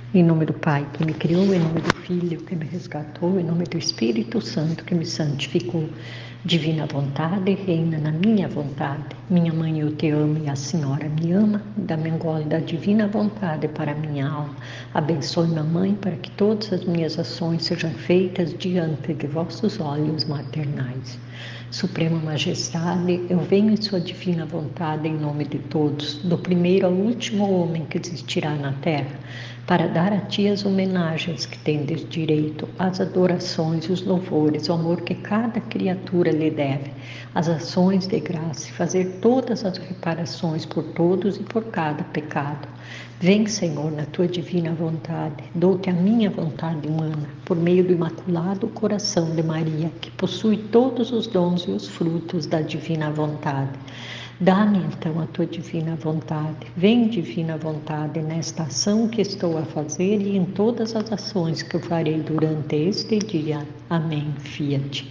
Em nome do Pai, que me criou, em nome do Filho, que me resgatou, em nome do Espírito Santo, que me santificou. Divina vontade, reina na minha vontade. Minha mãe, eu te amo e a Senhora me ama. Dá-me um gole da divina vontade para a minha alma. Abençoe minha mãe para que todas as minhas ações sejam feitas diante de vossos olhos maternais. Suprema Majestade, eu venho em sua divina vontade em nome de todos, do primeiro ao último homem que existirá na terra, para dar a ti as homenagens que tendes direito, as adorações, os louvores, o amor que cada criatura lhe deve, as ações de graça e fazer todas as reparações por todos e por cada pecado. Vem, Senhor, na tua divina vontade, dou-te a minha vontade humana, por meio do imaculado coração de Maria, que possui todos os dons e os frutos da divina vontade. Dá-me então a tua divina vontade. Vem, divina vontade, nesta ação que estou a fazer e em todas as ações que eu farei durante este dia. Amém. Fiat.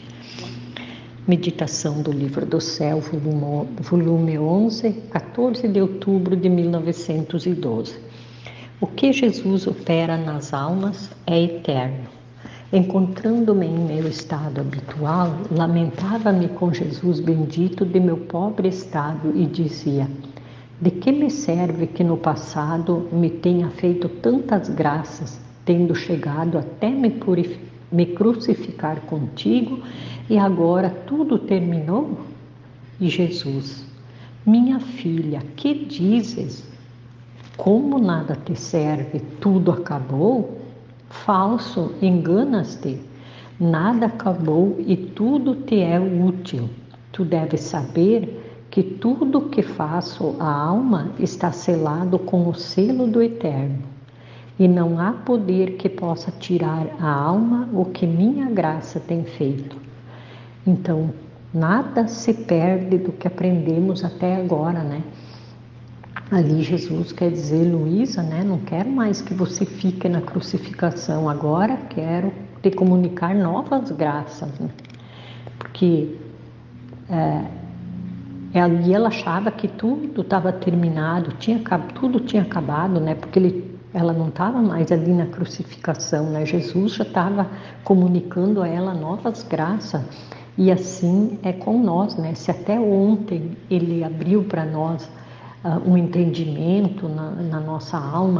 Meditação do Livro do Céu, volume 11, 14 de outubro de 1912. O que Jesus opera nas almas é eterno. Encontrando-me em meu estado habitual, lamentava-me com Jesus bendito de meu pobre estado e dizia: de que me serve que no passado me tenha feito tantas graças, tendo chegado até me crucificar contigo, e agora tudo terminou? E Jesus: minha filha, que dizes? Como nada te serve, tudo acabou? Falso, enganas-te. Nada acabou e tudo te é útil. Tu deves saber que tudo que faço à alma está selado com o selo do Eterno. E não há poder que possa tirar à alma o que minha graça tem feito. Então, nada se perde do que aprendemos até agora, né? Ali Jesus quer dizer: Luísa, né? Não quero mais que você fique na crucificação, agora quero te comunicar novas graças, né? Porque ali ela achava que tudo estava terminado, tudo tinha acabado, né? Porque ela não estava mais ali na crucificação, né? Jesus já estava comunicando a ela novas graças. E assim é com nós, né? Se até ontem ele abriu para nós um entendimento na nossa alma,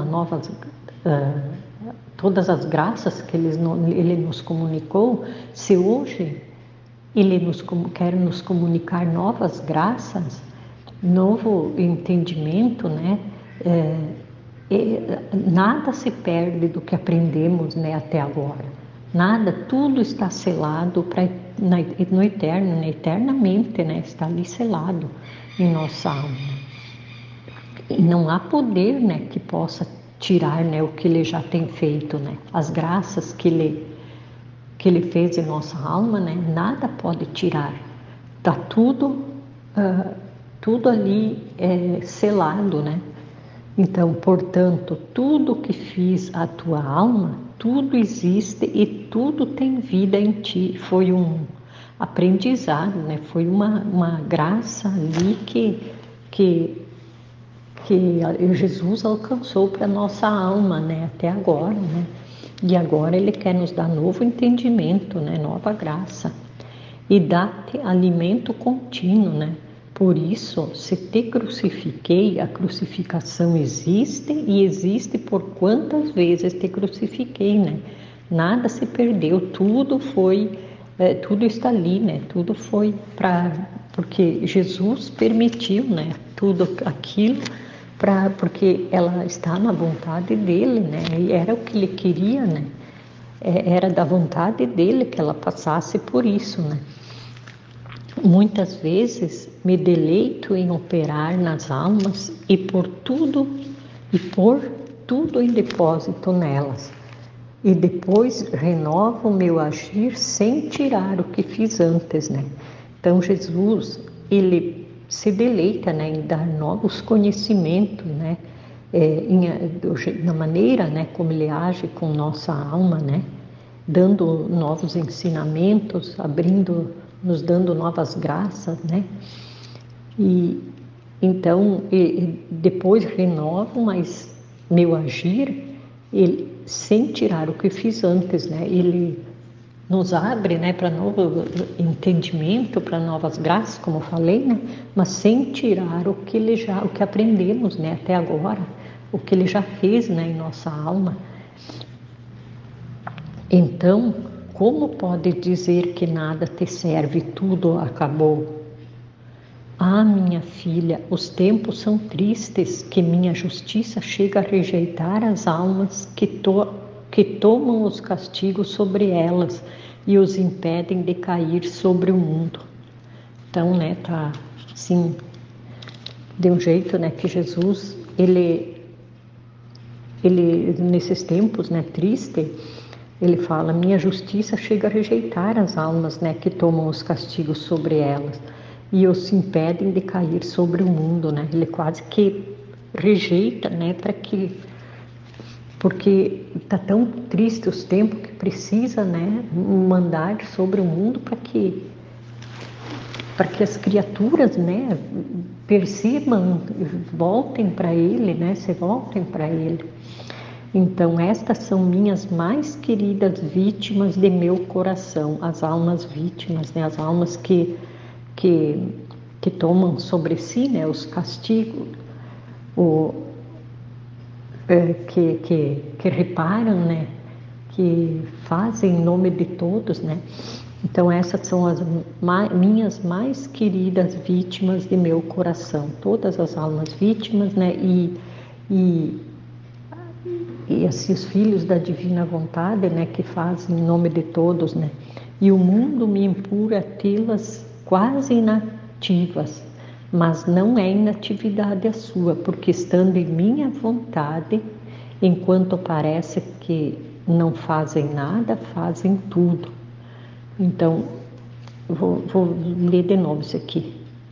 todas as graças que ele nos comunicou, se hoje ele quer nos comunicar novas graças, novo entendimento, né? Nada se perde do que aprendemos, né, até agora. Nada, tudo está selado no eterno, né, eternamente, né? Está ali selado em nossa alma. E não há poder, né, que possa tirar, né, o que ele já tem feito, né? As graças que ele fez em nossa alma, né? Nada pode tirar. Está tudo ali selado, né? Então, portanto, tudo que fiz à tua alma, tudo existe e tudo tem vida em ti. Foi um aprendizado, né? Foi uma graça ali que Jesus alcançou para nossa alma, né? Até agora, né? E agora ele quer nos dar novo entendimento, né? Nova graça. E dá-te alimento contínuo, né? Por isso, se te crucifiquei, a crucificação existe e existe por quantas vezes te crucifiquei, né? Nada se perdeu, tudo está ali, né? Tudo foi porque Jesus permitiu, né? Tudo aquilo porque ela está na vontade dele, né? E era o que ele queria, né? Era da vontade dele que ela passasse por isso, né? Muitas vezes me deleito em operar nas almas e pôr tudo em depósito nelas. E depois renovo o meu agir sem tirar o que fiz antes, né? Então Jesus, ele se deleita, né, em dar novos conhecimentos, né? Na maneira, né, como ele age com nossa alma, né? Dando novos ensinamentos, nos dando novas graças, né? E então, depois renovo, mas meu agir ele, sem tirar o que fiz antes, né? Ele nos abre, né, para novo entendimento, para novas graças, como eu falei, né? Mas sem tirar o que aprendemos, né, até agora, o que ele já fez, né, em nossa alma. Então, como pode dizer que nada te serve, tudo acabou? Ah, minha filha, os tempos são tristes, que minha justiça chega a rejeitar as almas que tomam os castigos sobre elas e os impedem de cair sobre o mundo. Então, né, tá assim, de um jeito, né, que Jesus, ele nesses tempos, né, triste, ele fala, minha justiça chega a rejeitar as almas, né, que tomam os castigos sobre elas e os impedem de cair sobre o mundo, né? Ele quase que rejeita, né, porque está tão triste os tempos que precisa, né, mandar sobre o mundo para que as criaturas, né, percebam, voltem para ele, né, se voltem para ele. Então, estas são minhas mais queridas vítimas de meu coração, as almas vítimas, né, as almas que tomam sobre si, né, os castigos, que reparam, né, que fazem em nome de todos, né. Então essas são as minhas mais queridas vítimas de meu coração, todas as almas vítimas, né, e assim os filhos da divina vontade, né, que fazem em nome de todos, né. E o mundo me impura tê-las quase inativas, mas não é inatividade a sua, porque estando em minha vontade, enquanto parece que não fazem nada, fazem tudo. Então, vou ler de novo isso aqui.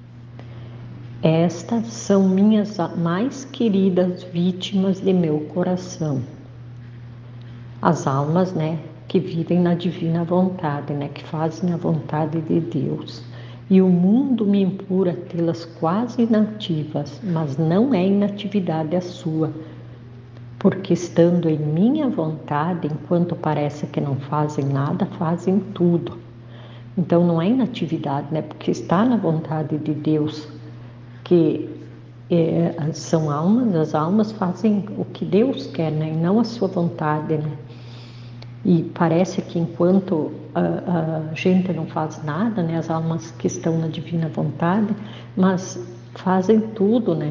Estas são minhas mais queridas vítimas de meu coração. As almas, né, que vivem na divina vontade, né, que fazem a vontade de Deus. E o mundo me impura tê-las quase inativas, mas não é inatividade a sua, porque estando em minha vontade, enquanto parece que não fazem nada, fazem tudo. Então não é inatividade, né, porque está na vontade de Deus, que são almas, as almas fazem o que Deus quer, né, e não a sua vontade, né. E parece que enquanto a gente não faz nada, né, as almas que estão na divina vontade, mas fazem tudo, né.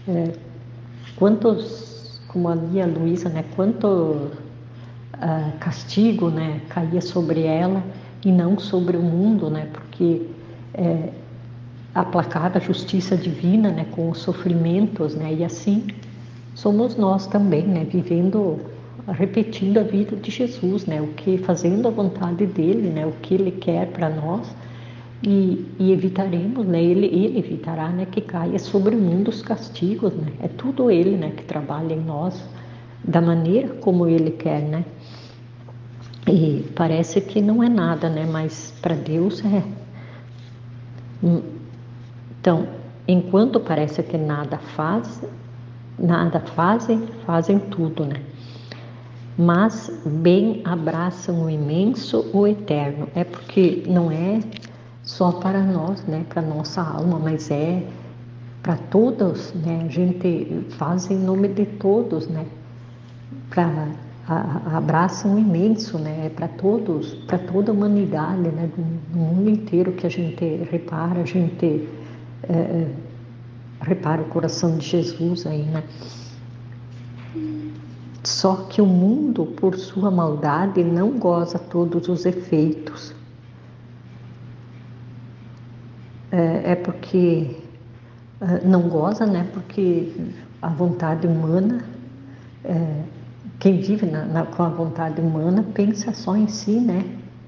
Quantos, como ali a Luísa, né, quanto castigo, né, caía sobre ela e não sobre o mundo, né, porque aplacada a justiça divina, né, com os sofrimentos, né, e assim somos nós também, né, repetindo a vida de Jesus, né, fazendo a vontade dele, né, o que ele quer para nós, e evitaremos, né, ele evitará, né, que caia sobre o mundo os castigos, né, é tudo ele, né, que trabalha em nós da maneira como ele quer, né, e parece que não é nada, né, mas para Deus é. Então, enquanto parece que nada fazem, fazem tudo, né? Mas bem abraçam o imenso, o eterno. É porque não é só para nós, né? Para nossa alma, mas é para todos, né? A gente faz em nome de todos, né? Abraçam o imenso, né? É para todos, para toda a humanidade, né? Do mundo inteiro que a gente repara, repara o coração de Jesus aí, né? Só que o mundo, por sua maldade, não goza todos os efeitos. Porque não goza, né? Porque a vontade humana, quem vive com a vontade humana pensa só em si, né?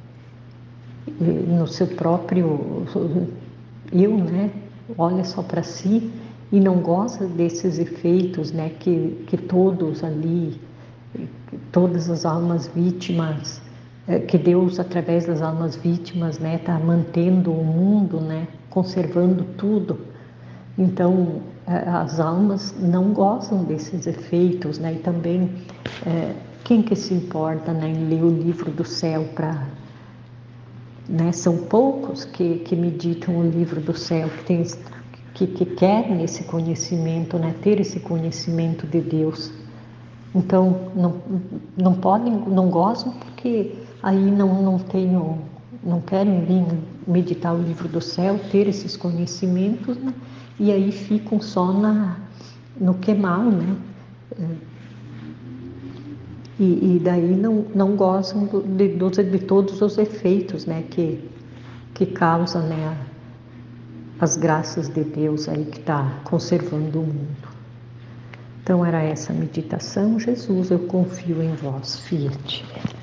No seu próprio eu, né? Olha só para si e não goza desses efeitos, né? Que todos ali, todas as almas vítimas, que Deus, através das almas vítimas, né, está mantendo o mundo, né, conservando tudo. Então, as almas não gostam desses efeitos, né? E também, quem que se importa, né, em ler o livro do céu para... Né? São poucos que meditam o livro do céu, que querem esse conhecimento, né? Ter esse conhecimento de Deus. Então, não podem, não gostam, porque aí não querem vir meditar o livro do céu, ter esses conhecimentos, né? E aí ficam só no que é mal, né? E daí não gostam de todos os efeitos, né? Que causam, né, as graças de Deus aí que está conservando o mundo. Então era essa meditação. Jesus, eu confio em vós. Fiat.